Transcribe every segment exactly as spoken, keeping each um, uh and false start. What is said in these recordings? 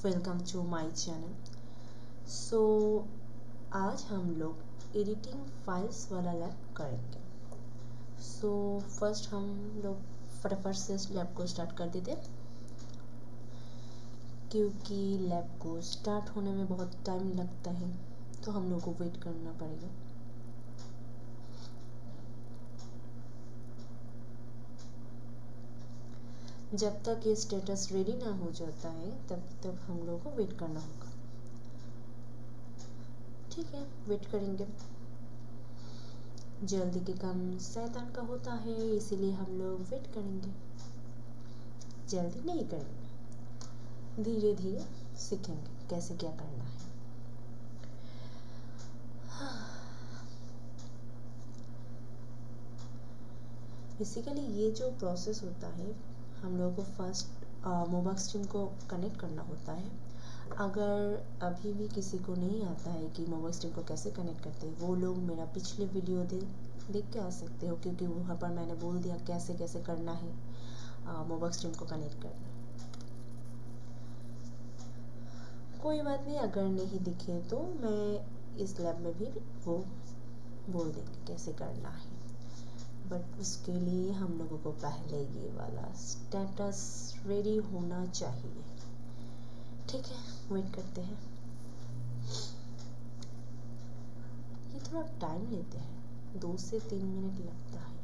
Welcome to my channel. So आज हम लोग एडिटिंग फाइल्स वाला लैब करेंगे। सो so, फर्स्ट हम लोग फटाफट से लैब को स्टार्ट कर देते, क्योंकि लैब को स्टार्ट होने में बहुत टाइम लगता है, तो हम लोग को वेट करना पड़ेगा। जब तक ये स्टेटस रेडी ना हो जाता है तब तक हम लोग को वेट करना होगा। ठीक है, वेट करेंगे। जल्दी के काम शैतान का होता है, इसीलिए हम लोग वेट करेंगे। जल्दी नहीं करेंगे, धीरे धीरे सीखेंगे कैसे क्या करना है। बेसिकली ये जो प्रोसेस होता है, हम लोगों को फर्स्ट मोबाइल स्ट्रीम को कनेक्ट करना होता है। अगर अभी भी किसी को नहीं आता है कि मोबाइल स्ट्रीम को कैसे कनेक्ट करते हैं, वो लोग मेरा पिछले वीडियो दे देख के आ सकते हो, क्योंकि वहाँ पर मैंने बोल दिया कैसे कैसे करना है मोबाइल स्ट्रीम को कनेक्ट करना। कोई बात नहीं, अगर नहीं दिखे तो मैं इस लैब में भी वो बोल देंगे कैसे करना है। बट उसके लिए हम लोगों को पहले ये वाला स्टेटस रेडी होना चाहिए। ठीक है, वेट करते हैं। ये थोड़ा टाइम लेते हैं, दो से तीन मिनट लगता है।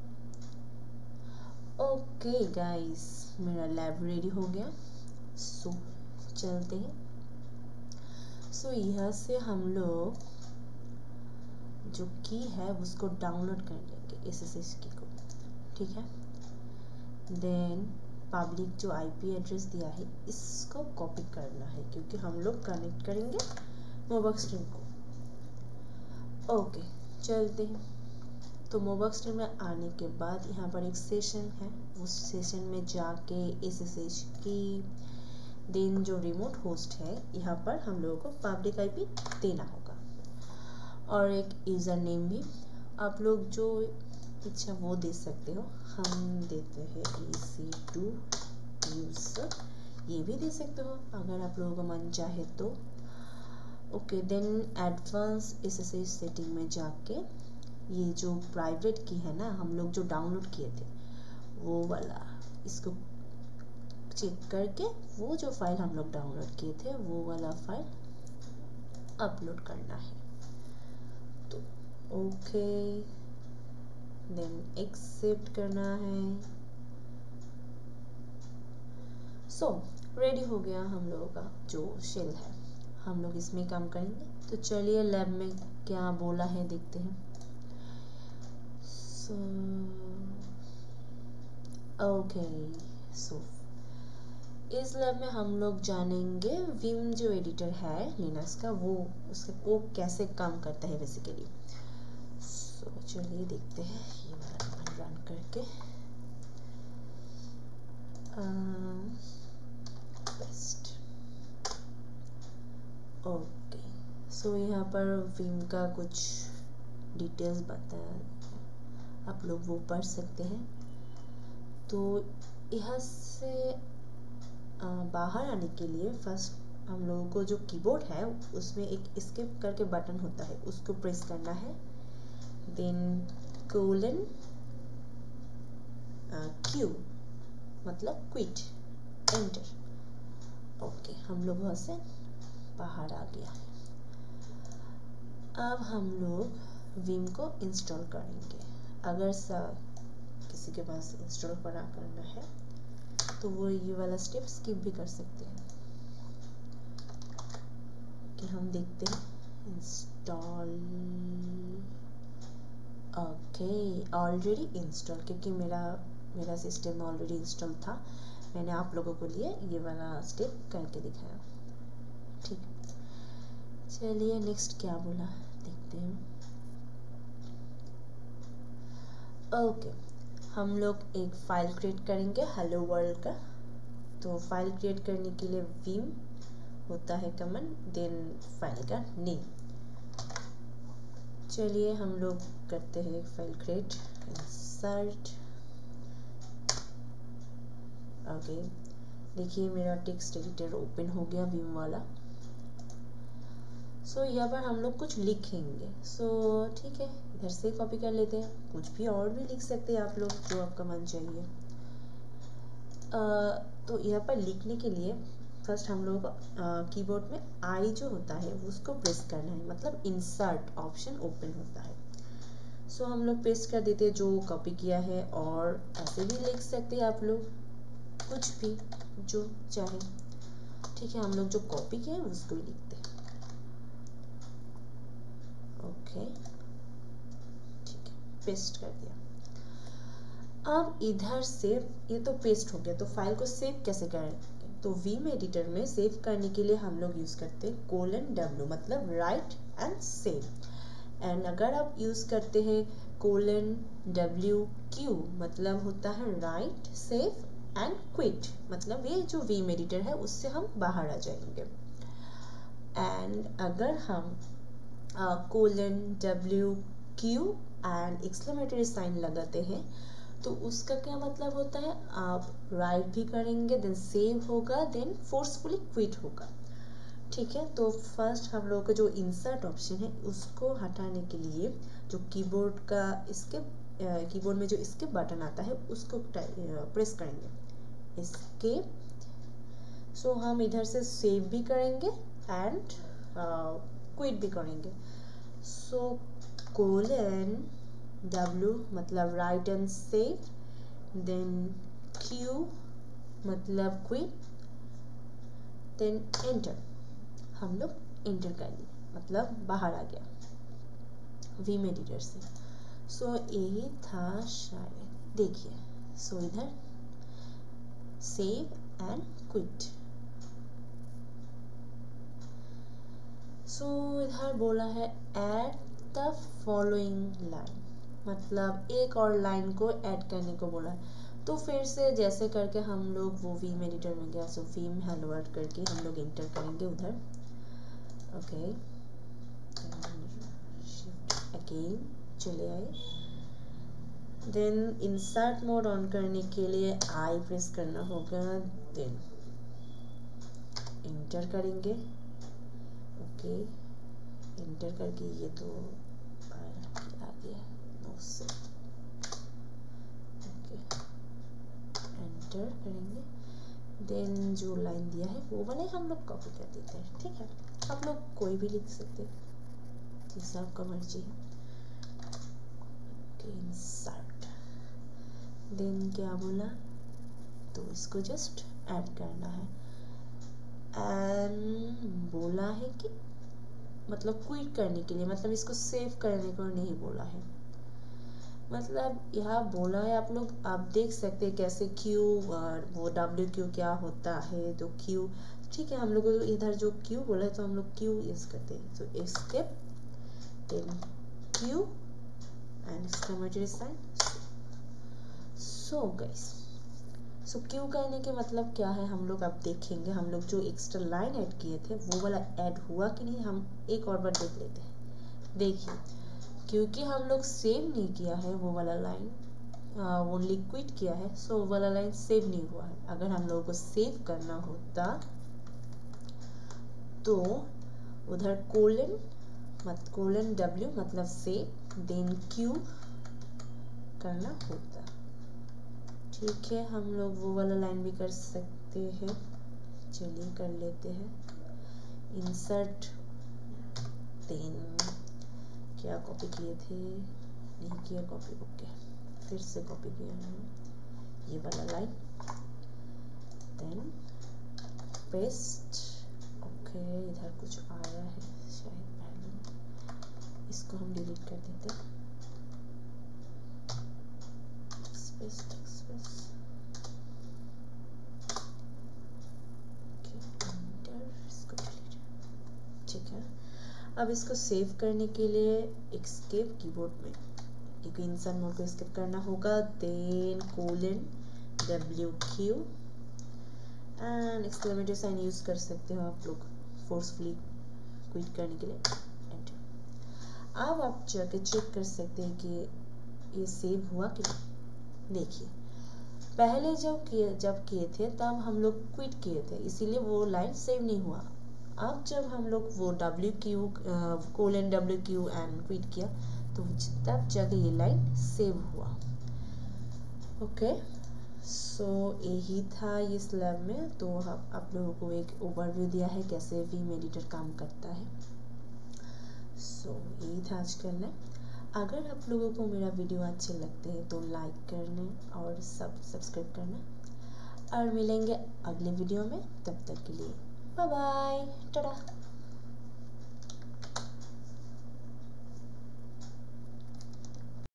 ओके गाइस, मेरा लैब रेडी हो गया। सो चलते हैं। सो यहाँ से हम लोग जो की है उसको डाउनलोड कर लेंगे, एस एस एस की को। ठीक है, देन पब्लिक जो आईपी एड्रेस दिया है इसको कॉपी करना है, क्योंकि हम लोग कनेक्ट करेंगे मोबाइल स्ट्रीम को। ओके चलते हैं। तो मोबाइल स्ट्रीम में आने के बाद यहाँ पर एक सेशन है, उस सेशन में जाके S S S key then जो रिमोट होस्ट है यहाँ पर हम लोगों को पब्लिक आईपी देना होगा, और एक यूज़र नेम भी आप लोग जो इच्छा वो दे सकते हो। हम देते हैं ई सी टू यूज़र, ये भी दे सकते हो अगर आप लोगों का मन चाहे तो। Okay, then advance S S S setting में जाके ये जो प्राइवेट की है ना, हम लोग जो डाउनलोड किए थे वो वाला, इसको चेक करके वो जो फाइल हम लोग डाउनलोड किए थे वो वाला फाइल अपलोड करना है। तो ओके, देन एक्सेप्ट करना है। सो so, रेडी हो गया हम लोगों का जो शेल है, हम लोग इसमें काम करेंगे। तो चलिए लैब में क्या बोला है देखते हैं। सो ओके, सो इस लैब में हम लोग जानेंगे विम जो एडिटर है लिनक्स का, वो उसका वो कैसे काम करता है बेसिकली। सो so, चलिए देखते हैं ये वाला रन करके। बेस्ट ओके, सो यहाँ पर विम का कुछ डिटेल्स बताया, आप लोग वो पढ़ सकते हैं। तो यहाँ से आ, बाहर आने के लिए फर्स्ट हम लोगों को जो कीबोर्ड है उसमें एक एस्केप करके बटन होता है, उसको प्रेस करना है। देन कोलन क्यू मतलब क्विट, एंटर। ओके, हम लोग वहाँ से बाहर आ गया है। अब हम लोग विम को इंस्टॉल करेंगे। अगर सा किसी के पास इंस्टॉल करा करना है तो वो ये वाला स्टेप स्किप भी कर सकते हैं। कि हम देखते हैं इंस्टॉल। ओके, ऑलरेडी इंस्टॉल, क्योंकि मेरा मेरा सिस्टम में ऑलरेडी इंस्टॉल था, मैंने आप लोगों के लिए ये वाला स्टेप करके दिखाया। ठीक, चलिए नेक्स्ट क्या बोला देखते हैं। ओके, हम लोग एक फाइल क्रिएट करेंगे हेलो वर्ल्ड का। तो फाइल क्रिएट करने के लिए विम होता है कमांड, देन फाइल का नेम। चलिए हम लोग करते हैं फाइल क्रिएट, इंसर्ट। ओके, देखिए मेरा टेक्स्ट एडिटर ओपन हो गया विम वाला। सो so, यहाँ पर हम लोग कुछ लिखेंगे। सो so, ठीक है, इधर से कॉपी कर लेते हैं। कुछ भी और भी लिख सकते हैं आप लोग, जो आपका मन चाहिए। uh, तो यहाँ पर लिखने के लिए फर्स्ट हम लोग कीबोर्ड में आई जो होता है उसको प्रेस करना है, मतलब इंसर्ट ऑप्शन ओपन होता है। सो so, हम लोग पेस्ट कर देते हैं जो कॉपी किया है, और ऐसे भी लिख सकते हैं आप लोग, कुछ भी जो चाहे। ठीक है, हम लोग जो कॉपी किया है उसको ही लिखते हैं। ओके ठीक है, पेस्ट कर दिया। अब इधर से ये तो पेस्ट हो गया, तो फाइल को सेव कैसे करें? तो विम एडिटर में सेव करने के लिए हम लोग यूज़ करते हैं कोलन डब्ल्यू, मतलब राइट एंड सेव। एंड अगर आप यूज़ करते हैं कोलन डब्ल्यू क्यू, मतलब होता है राइट, सेव एंड क्विट, मतलब ये जो विम एडिटर है उससे हम बाहर आ जाएंगे। एंड अगर हम colon W Q and exclamatory sign लगाते हैं तो उसका क्या मतलब होता है, आप राइट भी करेंगे, देन सेव होगा, देन फोर्सफुली क्विट होगा। ठीक है, तो फर्स्ट हम लोगों का जो इंसर्ट ऑप्शन है उसको हटाने के लिए जो कीबोर्ड का इसके कीबोर्ड में जो इसके बटन आता है उसको प्रेस करेंगे, इसके। सो so, हम इधर से सेव भी करेंगे एंड क्विट भी करेंगे। सो कोलन W मतलब write and save, then Q मतलब क्विट, देन एंटर। हम लोग एंटर कर लिए, मतलब बाहर आ गया विम एडिटर से। सो so, यही था शायद, देखिए। सो so, इधर सेव एंड क्विट। सो इधर बोला है ऐड द फॉलोइंग लाइन, मतलब एक और लाइन को ऐड करने को बोला है। तो फिर से जैसे करके हम लोग वो विम एडिटर में गया, सो विम हेलो वर्ल्ड करके हम लोग एंटर करेंगे उधर। ओके शिफ्ट अगेन चले आए, देन इंसर्ट मोड ऑन करने के लिए आई प्रेस करना होगा, देन एंटर करेंगे। ओके एंटर करके ये तो आ गया, उससे ओके एंटर करेंगे, देन जो लाइन दिया है वो वाले हम लोग कॉपी कर देते हैं। ठीक है, आप लोग कोई भी लिख सकते हैं जैसा आपका मर्जी है। इंसर्ट, देन क्या बोला, तो इसको जस्ट ऐड करना है। एंड बोला है कि मतलब क्विट करने के लिए, मतलब इसको सेव करने को नहीं बोला है। मतलब यहाँ बोला है, आप लोग आप देख सकते हैं कैसे क्यू और वो डब्ल्यू क्यू क्या होता है, तो क्यू। ठीक है, हम लोग इधर जो क्यू बोला है तो हम लोग क्यू यूज करते हैं। तो escape, then Q and exclamatory sign. So guys, so Q करने के मतलब क्या है, हम लोग अब देखेंगे। हम लोग जो एक्स्ट्रा लाइन ऐड किए थे वो वाला ऐड हुआ कि नहीं, हम एक और बार देख लेते हैं। देखिए, क्योंकि हम लोग सेव नहीं किया है वो वाला लाइन, वो लिक्विड किया है, सो वो वाला लाइन सेव नहीं हुआ है। अगर हम लोगों को सेव करना होता तो उधर कोलन मत कोलन डब्ल्यू मतलब सेव, देन क्यू करना होता। ठीक है, हम लोग वो वाला लाइन भी कर सकते हैं। चलिए कर लेते हैं। इंसर्ट, देन क्या कॉपी किए थे, नहीं किया कॉपी, ओके फिर से कॉपी किया है ये वाला लाइन, देन पेस्ट। ओके इधर कुछ आया है शायद पहले, इसको हम डिलीट कर देते हैं। पेस्ट पेस्ट ठीक है। अब इसको सेव करने के लिए एस्केप कीबोर्ड में, क्योंकि इंसर्ट मोड को एस्केप करना होगा, then colon W Q and exclamatory sign use कर सकते हो आप लोग फोर्सफुली क्विट करने के लिए, एंटर। अब आप जाके चेक कर सकते हैं कि ये सेव हुआ कि नहीं। देखिए, पहले जब किए जब किए थे तब हम लोग क्विट किए थे, इसीलिए वो लाइन सेव नहीं हुआ। अब जब हम लोग वो W Q colon W Q and quit किया तो तब जगह ये लाइन सेव हुआ। ओके, सो यही था इस लैब में। तो हम आप लोगों को एक ओवरव्यू दिया है कैसे वीम एडिटर काम करता है। सो so, यही था आज का लैब। अगर आप लोगों को मेरा वीडियो अच्छे लगते हैं तो लाइक करना और सब सब्सक्राइब करना, और मिलेंगे अगले वीडियो में। तब तक के लिए बाय बाय, टाटा।